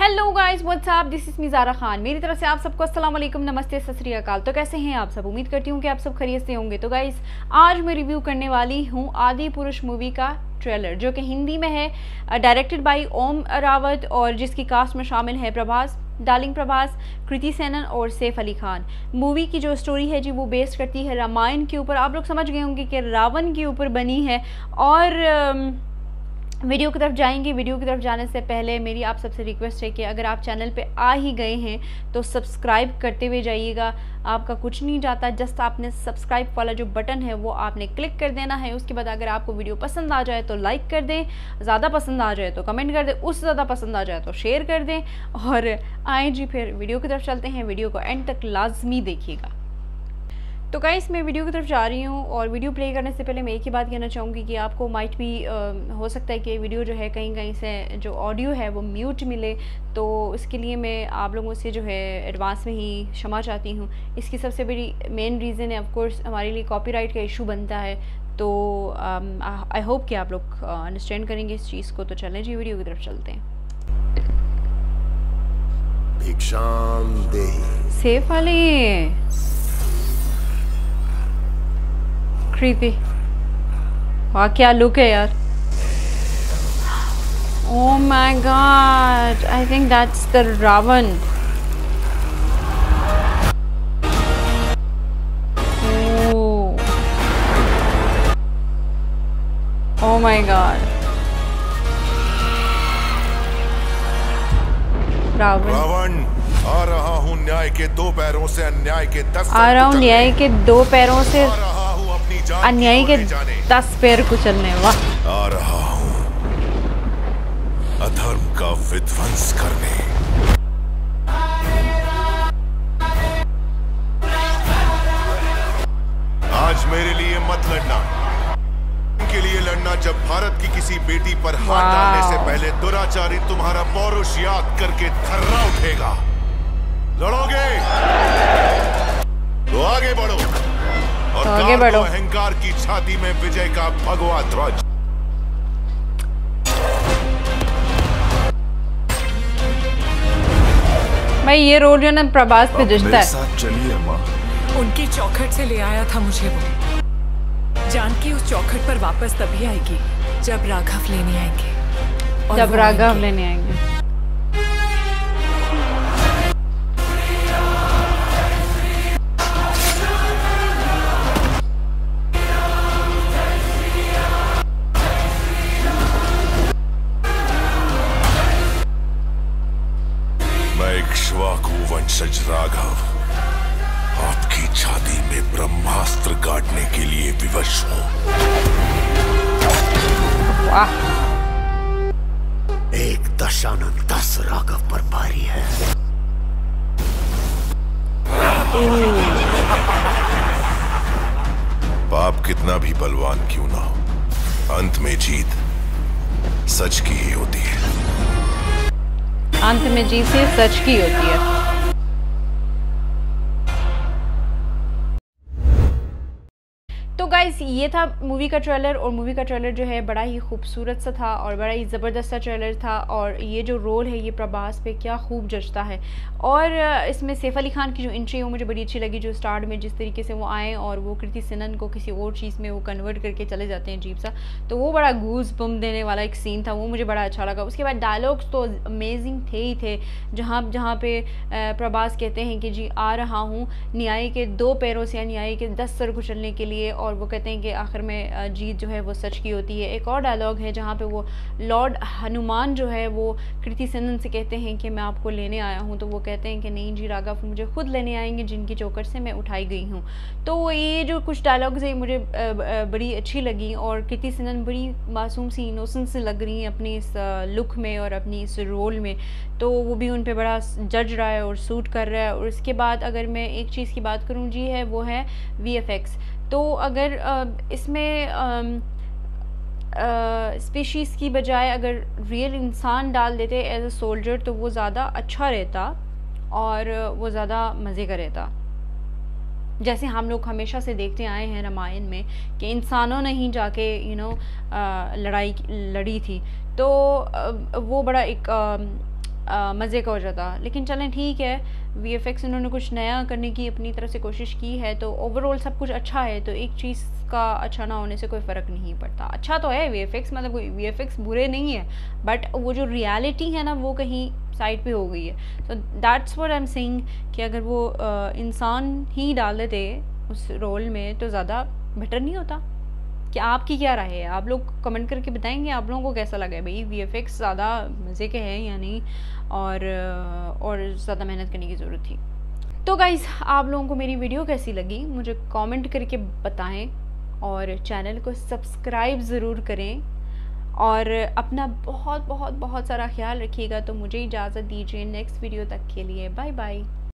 Hello guys, what's up, this is Mizara Khan. मेरी तरफ से आप सबको अस्सलाम वालेकुम, नमस्ते, सत श्री अकाल। तो कैसे हैं आप सब? उम्मीद करती हूँ कि आप सब खैरियत से होंगे। तो गाइस, आज मैं रिव्यू करने वाली हूँ आदि पुरुष मूवी का ट्रेलर, जो कि हिंदी में है, डायरेक्टेड बाय ओम रावत और जिसकी कास्ट में शामिल है प्रभास, डार्लिंग प्रभास, कृति सेनन और सैफ अली खान। मूवी की जो स्टोरी है जी वो बेस्ड करती है रामायण के ऊपर। आप लोग समझ गए होंगे कि रावण के ऊपर बनी है। और वीडियो की तरफ जाएंगे। वीडियो की तरफ जाने से पहले मेरी आप सबसे रिक्वेस्ट है कि अगर आप चैनल पे आ ही गए हैं तो सब्सक्राइब करते हुए जाइएगा। आपका कुछ नहीं जाता, जस्ट आपने सब्सक्राइब वाला जो बटन है वो आपने क्लिक कर देना है। उसके बाद अगर आपको वीडियो पसंद आ जाए तो लाइक कर दें, ज़्यादा पसंद आ जाए तो कमेंट कर दें, उससे ज़्यादा पसंद आ जाए तो शेयर कर दें। और आए जी फिर वीडियो की तरफ चलते हैं। वीडियो को एंड तक लाजमी देखिएगा। तो गाइस, मैं वीडियो की तरफ जा रही हूँ और वीडियो प्ले करने से पहले मैं एक ही बात कहना चाहूँगी कि आपको माइट भी हो सकता है कि वीडियो जो है कहीं कहीं से जो ऑडियो है वो म्यूट मिले, तो इसके लिए मैं आप लोगों से जो है एडवांस में ही क्षमा चाहती हूँ। इसकी सबसे बड़ी मेन रीज़न है ऑफ कोर्स हमारे लिए कॉपीराइट का इशू बनता है। तो आई होप कि आप लोग अंडरस्टैंड करेंगे इस चीज़ को। तो चलें जी, वीडियो की तरफ चलते हैं। सैफ वाली कृति, वाह क्या लुक है यार। Oh my god, I think that's the Ravan. Oh my god, Ravan. आ रहा हूँ न्याय के दो पैरों से अन्याय के 10 आ रहा हूँ न्याय के दो पैरों से अन्यायी के 10 पैर कुचलने। वाह। आ रहा हूँ अधर्म का विध्वंस करने। आज मेरे लिए मत लड़ना, उनके लिए लड़ना जब भारत की किसी बेटी पर हाथ डालने से पहले दुराचारी तुम्हारा पौरुष याद करके थर्रा उठेगा। लड़ोगे तो आगे बढ़ो और आगे बढ़ो। अहंकार की छाती में विजय का भगवा ध्वज। भाई ये रोल जो ना प्रभास पे जचता है। साथ चलिए माँ। उनकी चौखट से ले आया था मुझे वो। जानकी उस चौखट पर वापस तभी आएगी जब राघव लेने आएंगे। जब राघव लेने आएंगे। वंशज राघव आपकी छाती में ब्रह्मास्त्र गाड़ने के लिए विवश हूं। वाह। एक दशानन 10 राघव पर भारी है। पाप कितना भी बलवान क्यों ना हो, अंत में जीत सच की ही होती है। अंत में जीत सच की होती है। तो गाइस, ये था मूवी का ट्रेलर। और मूवी का ट्रेलर जो है बड़ा ही खूबसूरत सा था और बड़ा ही ज़बरदस्त सा ट्रेलर था। और ये जो रोल है ये प्रभास पे क्या खूब जचता है। और इसमें सैफ अली खान की जो एंट्री है वो मुझे बड़ी अच्छी लगी। जो स्टार्ट में जिस तरीके से वो आए और वो कृति सेनन को किसी और चीज़ में वो कन्वर्ट करके चले जाते हैं अजीब सा, तो वो बड़ा गूज बम देने वाला एक सीन था, वो मुझे बड़ा अच्छा लगा। उसके बाद डायलॉग्स तो अमेजिंग थे ही थे। जहाँ पे प्रभास कहते हैं कि जी आ रहा हूँ न्याय के 2 पैरों से अन्यायी के 10 सर कुचलने के लिए, और वो कहते हैं कि आखिर में जीत जो है वो सच की होती है। एक और डायलॉग है जहाँ पे वो लॉर्ड हनुमान जो है वो कृति सेनन से कहते हैं कि मैं आपको लेने आया हूँ, तो वो कहते हैं कि नहीं जी राघव मुझे खुद लेने आएंगे जिनकी चौखट से मैं उठाई गई हूँ। तो ये जो कुछ डायलॉग्स है मुझे बड़ी अच्छी लगी। और कृति सेनन बड़ी मासूम सी इनोसेंट से लग रही हैं अपनी इस लुक में और अपनी इस रोल में, तो वो भी उन पे बड़ा जज रहा है और सूट कर रहा है। और उसके बाद अगर मैं एक चीज़ की बात करूँ जी है वो है VFX। तो अगर इसमें स्पीशीज़ की बजाय अगर रियल इंसान डाल देते एज अ सोल्जर तो वो ज़्यादा अच्छा रहता और वो ज़्यादा मज़े का रहता। जैसे हम लोग हमेशा से देखते आए हैं रामायण में कि इंसानों ने ही जाके लड़ाई लड़ी थी, तो वो बड़ा एक मज़े का हो जाता। लेकिन चलें ठीक है, VFX उन्होंने कुछ नया करने की अपनी तरफ से कोशिश की है, तो ओवरऑल सब कुछ अच्छा है। तो एक चीज़ का अच्छा ना होने से कोई फ़र्क नहीं पड़ता। अच्छा तो है VFX, मतलब कोई VFX बुरे नहीं है, बट वो जो रियलिटी है ना वो कहीं साइड पे हो गई है। So that's what I am saying कि अगर वो इंसान ही डाल देते उस रोल में तो ज़्यादा बेटर नहीं होता। क्या आपकी क्या राय है? आप लोग कमेंट करके बताएंगे आप लोगों को कैसा लगा है भाई, VFX ज़्यादा मज़े के हैं या नहीं, और ज़्यादा मेहनत करने की ज़रूरत थी। तो गाइज़, आप लोगों को मेरी वीडियो कैसी लगी मुझे कमेंट करके बताएं, और चैनल को सब्सक्राइब ज़रूर करें, और अपना बहुत बहुत बहुत सारा ख्याल रखिएगा। तो मुझे इजाज़त दीजिए, नेक्स्ट वीडियो तक के लिए बाय बाय।